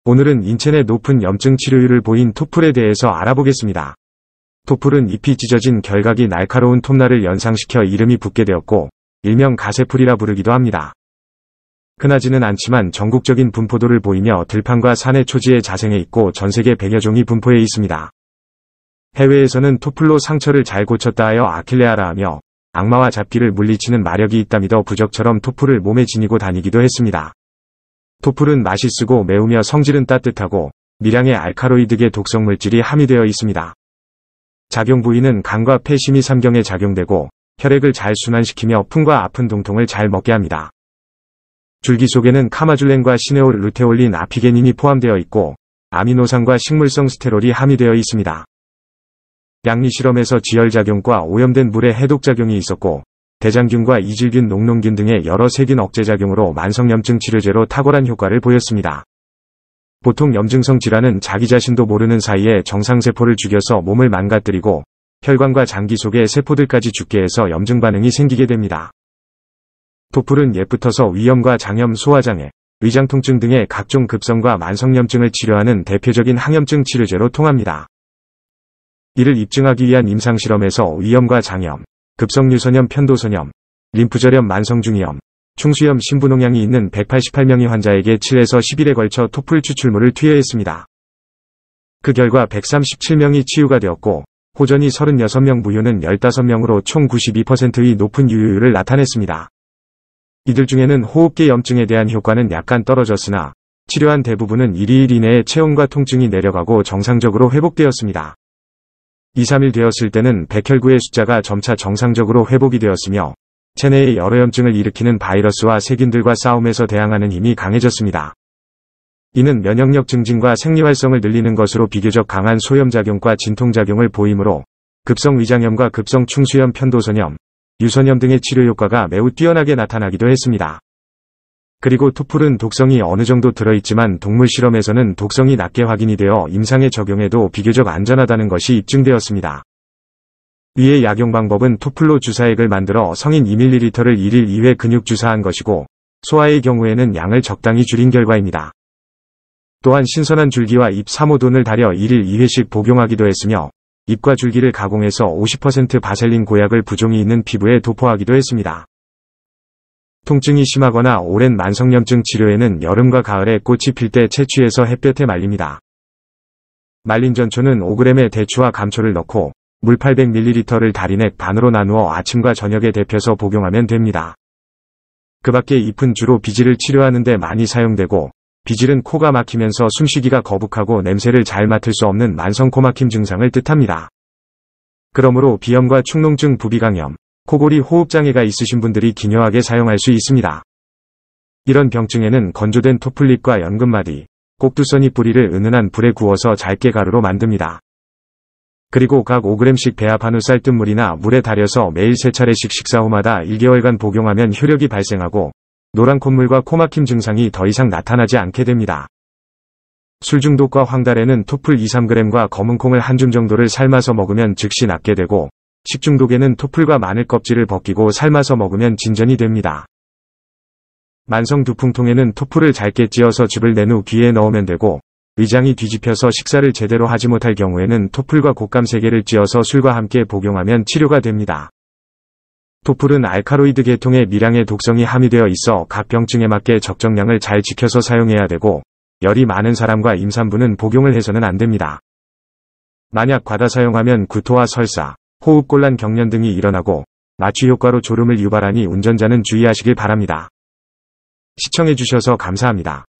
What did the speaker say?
오늘은 인체 내 높은 염증 치료율을 보인 토풀에 대해서 알아보겠습니다. 토풀은 잎이 찢어진 결각이 날카로운 톱날을 연상시켜 이름이 붙게 되었고 일명 가세풀이라 부르기도 합니다. 흔하지는 않지만 전국적인 분포도를 보이며 들판과 산의 초지에 자생해 있고 전세계 100여 종이 분포해 있습니다. 해외에서는 토풀로 상처를 잘 고쳤다 하여 아킬레아라 하며 악마와 잡기를 물리치는 마력이 있다 믿어 부적처럼 토풀을 몸에 지니고 다니기도 했습니다. 토풀은 맛이 쓰고 매우며 성질은 따뜻하고 미량의 알카로이드계 독성 물질이 함유되어 있습니다. 작용 부위는 간과 폐 심이삼경에 작용되고 혈액을 잘 순환시키며 품과 아픈 동통을 잘 먹게 합니다. 줄기 속에는 카마줄렌과 시네올 루테올린 아피게닌이 포함되어 있고 아미노산과 식물성 스테롤이 함유되어 있습니다. 양리 실험에서 지혈작용과 오염된 물의 해독작용이 있었고 대장균과 이질균, 녹농균 등의 여러 세균 억제작용으로 만성염증 치료제로 탁월한 효과를 보였습니다. 보통 염증성 질환은 자기 자신도 모르는 사이에 정상세포를 죽여서 몸을 망가뜨리고 혈관과 장기 속의 세포들까지 죽게 해서 염증 반응이 생기게 됩니다. 토풀은 옛부터서 위염과 장염, 소화장애, 위장통증 등의 각종 급성과 만성염증을 치료하는 대표적인 항염증 치료제로 통합니다. 이를 입증하기 위한 임상실험에서 위염과 장염, 급성유선염, 편도선염, 림프절염, 만성중이염, 충수염, 신부농양이 있는 188명의 환자에게 7에서 10일에 걸쳐 토풀 추출물을 투여했습니다. 그 결과 137명이 치유가 되었고 호전이 36명, 무효는 15명으로 총 92%의 높은 유효율을 나타냈습니다. 이들 중에는 호흡기 염증에 대한 효과는 약간 떨어졌으나 치료한 대부분은 1일 이내에 체온과 통증이 내려가고 정상적으로 회복되었습니다. 2, 3일 되었을 때는 백혈구의 숫자가 점차 정상적으로 회복이 되었으며 체내의 여러 염증을 일으키는 바이러스와 세균들과 싸움에서 대항하는 힘이 강해졌습니다. 이는 면역력 증진과 생리활성을 늘리는 것으로 비교적 강한 소염작용과 진통작용을 보이므로 급성 위장염과 급성 충수염, 편도선염, 유선염 등의 치료 효과가 매우 뛰어나게 나타나기도 했습니다. 그리고 토풀은 독성이 어느 정도 들어있지만 동물 실험에서는 독성이 낮게 확인이 되어 임상에 적용해도 비교적 안전하다는 것이 입증되었습니다. 위의 약용 방법은 토풀로 주사액을 만들어 성인 2ml를 1일 2회 근육 주사한 것이고 소아의 경우에는 양을 적당히 줄인 결과입니다. 또한 신선한 줄기와 잎 3~5돈을 달여 1일 2회씩 복용하기도 했으며 잎과 줄기를 가공해서 50% 바셀린 고약을 부종이 있는 피부에 도포하기도 했습니다. 통증이 심하거나 오랜 만성염증 치료에는 여름과 가을에 꽃이 필 때 채취해서 햇볕에 말립니다. 말린 전초는 5g의 대추와 감초를 넣고 물 800ml를 다리넥 반으로 나누어 아침과 저녁에 데펴서 복용하면 됩니다. 그 밖에 잎은 주로 비질을 치료하는 데 많이 사용되고 비질은 코가 막히면서 숨쉬기가 거북하고 냄새를 잘 맡을 수 없는 만성 코막힘 증상을 뜻합니다. 그러므로 비염과 축농증, 부비강염, 코골이, 호흡장애가 있으신 분들이 기묘하게 사용할 수 있습니다. 이런 병증에는 건조된 토풀잎과 연근마디, 꼭두써니 뿌리를 은은한 불에 구워서 잘게 가루로 만듭니다. 그리고 각 5g씩 배합 한 후 쌀뜨물이나 물에 달여서 매일 3차례씩 식사 후마다 1개월간 복용하면 효력이 발생하고 노란 콧물과 코막힘 증상이 더 이상 나타나지 않게 됩니다. 술중독과 황달에는 토풀 2~3g과 검은콩을 한 줌 정도를 삶아서 먹으면 즉시 낫게 되고 식중독에는 토풀과 마늘 껍질을 벗기고 삶아서 먹으면 진전이 됩니다. 만성 두풍통에는 토풀을 잘게 찧어서 즙을 낸 후 귀에 넣으면 되고 위장이 뒤집혀서 식사를 제대로 하지 못할 경우에는 토풀과 곶감 3개를 찧어서 술과 함께 복용하면 치료가 됩니다. 토풀은 알카로이드 계통의 미량의 독성이 함유되어 있어 각 병증에 맞게 적정량을 잘 지켜서 사용해야 되고 열이 많은 사람과 임산부는 복용을 해서는 안 됩니다. 만약 과다 사용하면 구토와 설사, 호흡곤란, 경련 등이 일어나고 마취 효과로 졸음을 유발하니 운전자는 주의하시길 바랍니다. 시청해주셔서 감사합니다.